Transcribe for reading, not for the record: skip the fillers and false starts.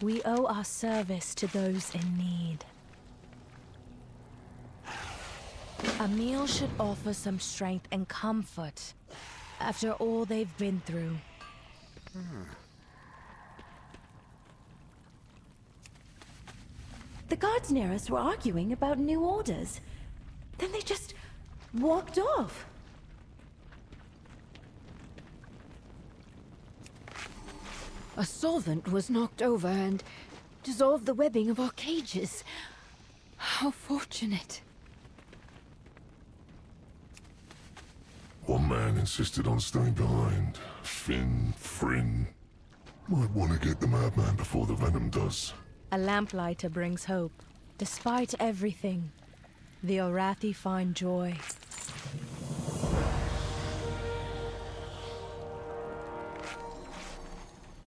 We owe our service to those in need. A meal should offer some strength and comfort after all they've been through. The guards near us were arguing about new orders. Then they just walked off. A solvent was knocked over and dissolved the webbing of our cages. How fortunate. One man insisted on staying behind. Finn. Might want to get the madman before the venom does. A lamplighter brings hope. Despite everything, the Orathi find joy.